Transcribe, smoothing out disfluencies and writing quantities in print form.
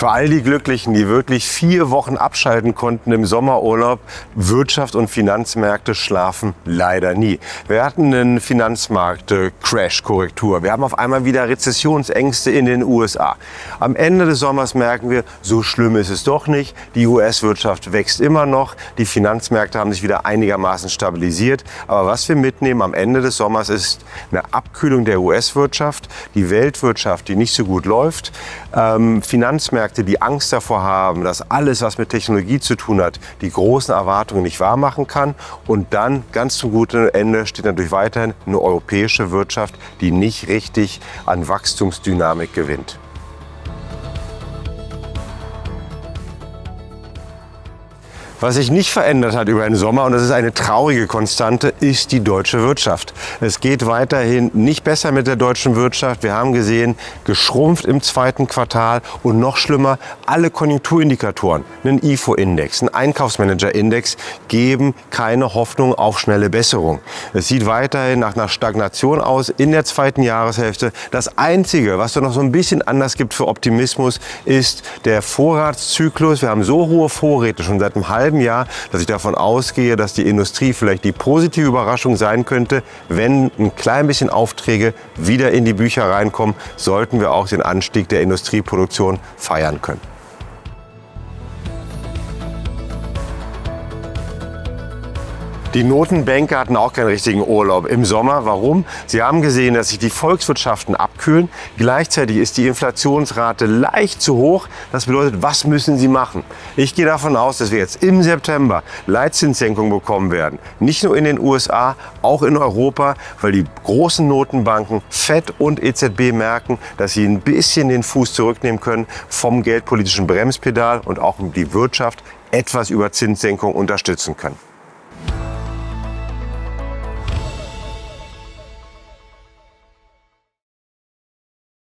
Für all die Glücklichen, die wirklich 4 Wochen abschalten konnten im Sommerurlaub, Wirtschaft und Finanzmärkte schlafen leider nie. Wir hatten einen Finanzmarkt-Crash-Korrektur. Wir haben auf einmal wieder Rezessionsängste in den USA. Am Ende des Sommers merken wir, so schlimm ist es doch nicht. Die US-Wirtschaft wächst immer noch. Die Finanzmärkte haben sich wieder einigermaßen stabilisiert. Aber was wir mitnehmen am Ende des Sommers ist eine Abkühlung der US-Wirtschaft, die Weltwirtschaft, die nicht so gut läuft, Finanzmärkte, die Angst davor haben, dass alles, was mit Technologie zu tun hat, die großen Erwartungen nicht wahr machen kann. Und dann, ganz zum guten Ende, steht natürlich weiterhin eine europäische Wirtschaft, die nicht richtig an Wachstumsdynamik gewinnt. Was sich nicht verändert hat über den Sommer, und das ist eine traurige Konstante, ist die deutsche Wirtschaft. Es geht weiterhin nicht besser mit der deutschen Wirtschaft. Wir haben gesehen, geschrumpft im 2. Quartal und noch schlimmer, alle Konjunkturindikatoren, einen IFO-Index, ein Einkaufsmanager-Index, geben keine Hoffnung auf schnelle Besserung. Es sieht weiterhin nach einer Stagnation aus in der 2. Jahreshälfte. Das Einzige, was da noch so ein bisschen anders gibt für Optimismus, ist der Vorratszyklus. Wir haben so hohe Vorräte schon seit einem halben Jahr, dass ich davon ausgehe, dass die Industrie vielleicht die positive Überraschung sein könnte. Wenn ein klein bisschen Aufträge wieder in die Bücher reinkommen, sollten wir auch den Anstieg der Industrieproduktion feiern können. Die Notenbanker hatten auch keinen richtigen Urlaub im Sommer. Warum? Sie haben gesehen, dass sich die Volkswirtschaften abkühlen. Gleichzeitig ist die Inflationsrate leicht zu hoch. Das bedeutet, was müssen sie machen? Ich gehe davon aus, dass wir jetzt im September Leitzinssenkungen bekommen werden. Nicht nur in den USA, auch in Europa, weil die großen Notenbanken FED und EZB merken, dass sie ein bisschen den Fuß zurücknehmen können vom geldpolitischen Bremspedal und auch die Wirtschaft etwas über Zinssenkung unterstützen können.